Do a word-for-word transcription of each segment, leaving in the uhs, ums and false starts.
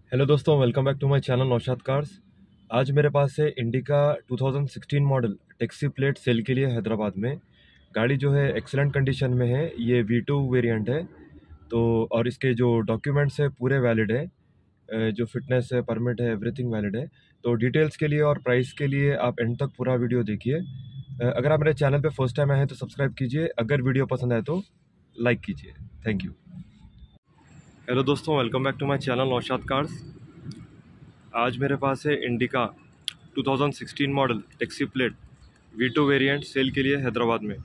Hello दोस्तों, welcome back to my channel Naushad cars. आज मेरे पास है इंडिका दो हज़ार सोलह मॉडल टैक्सी प्लेट सेल के लिए हैदराबाद में। गाड़ी जो है एक्सेलेंट कंडीशन में है। ये वी टू वेरिएंट है तो और इसके जो डॉक्यूमेंट्स है पूरे वैलिड है। अ, जो फिटनेस है, परमिट है, एवरीथिंग वैलिड है। तो डिटेल्स के लिए और प्राइस के लिए आप एंड तक पूरा वीडियो देखिए। अ, अगर आप मेरे चैनल पे फर्स्ट टाइम आए हैं तो सब्सक्राइब कीजिए। अगर वीडियो पसंद आए तो लाइक कीजिए। Thank you. हेलो दोस्तों, welcome back to my channel Naushad cars. आज मेरे पास है इंडिका दो हज़ार सोलह model taxi plate V two variant sale के लिए हैदराबाद में।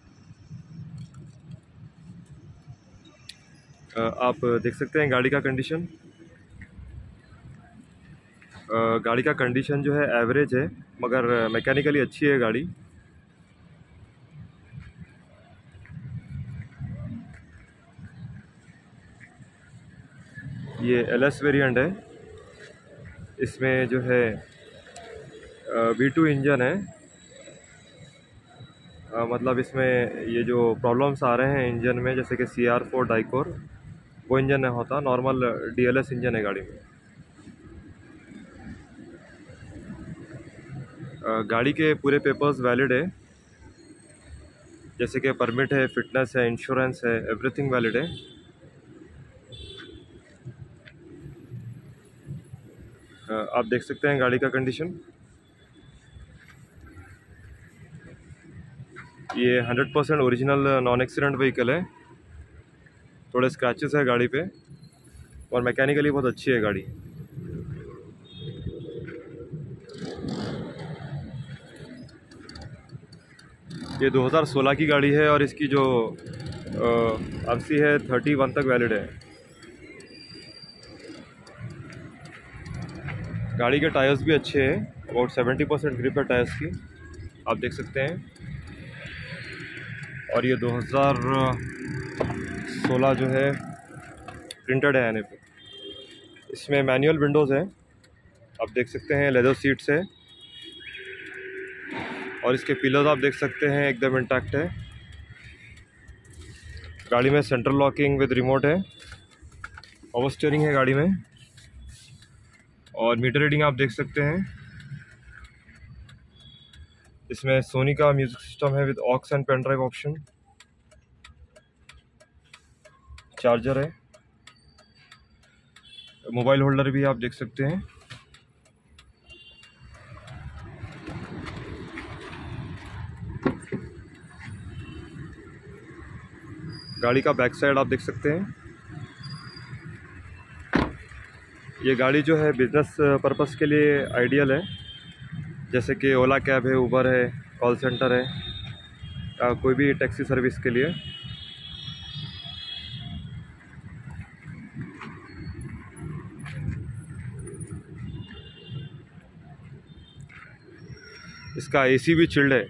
आप देख सकते हैं गाड़ी का कंडीशन। गाड़ी का कंडीशन जो है एवरेज है, मगर मैकेनिकली अच्छी है गाड़ी। ये एल एस वेरिएंट है। इसमें जो है वी टू इंजन है। आ, मतलब इसमें ये जो प्रॉब्लम्स आ रहे हैं इंजन में, जैसे कि सी आर फोर डाइकोर, वो इंजन नहीं होता। Normal D L S engine है गाड़ी में। आ, गाड़ी के पूरे पेपर्स वैलिड है, जैसे कि परमिट है, फिटनेस है, इंश्योरेंस है, एवरीथिंग वैलिड है। आ, आप देख सकते हैं गाड़ी का कंडीशन। ये hundred percent original non accident vehicle है। थोड़े स्क्रैचेस है गाड़ी पे, और मैकेनिकली बहुत अच्छी है गाड़ी। ये दो हज़ार सोलह की गाड़ी है और इसकी जो आर सी है इकतीस तक वैलिड है। गाड़ी के टायर्स भी अच्छे हैं, अबाउट सत्तर परसेंट ग्रिप है टायर्स की, आप देख सकते हैं। और ये दो हज़ार सोलह जो है प्रिंटेड है आने पे। इसमें मैनुअल विंडोज़ हैं, आप देख सकते हैं। लेदर सीट्स है और इसके पिलर्स आप देख सकते हैं एकदम इंटैक्ट है। गाड़ी में सेंट्रल लॉकिंग विद रिमोट है। पावर स्टीयरिंग है गाड़ी में, और मीटर रीडिंग आप देख सकते हैं। इसमें सोनी का म्यूजिक सिस्टम है with aux and pen drive option. Charger है, मोबाइल होल्डर भी आप देख सकते हैं। गाड़ी का बैक साइड आप देख सकते हैं। ये गाड़ी जो है बिजनेस पर्पस के लिए आइडियल है, जैसे कि ओला कैब है, उबर है, कॉल सेंटर है, या कोई भी टैक्सी सर्विस के लिए। इसका ए सी भी चिल्ड है।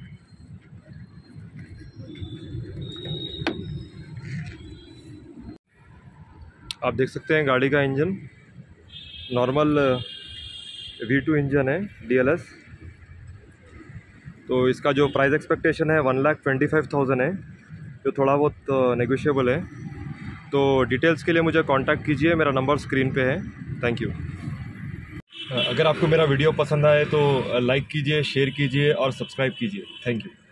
आप देख सकते हैं गाड़ी का engine normal V two engine है, डी एल एस। तो इसका जो प्राइस एक्सपेक्टेशन है one lakh twenty five thousand है, जो थोड़ा बहुत नेगोशिएबल है। तो डिटेल्स के लिए मुझे कांटेक्ट कीजिए, मेरा नंबर स्क्रीन पे है। Thank you. अगर आपको मेरा वीडियो पसंद आए तो लाइक कीजिए, शेयर कीजिए और सब्सक्राइब कीजिए। Thank you.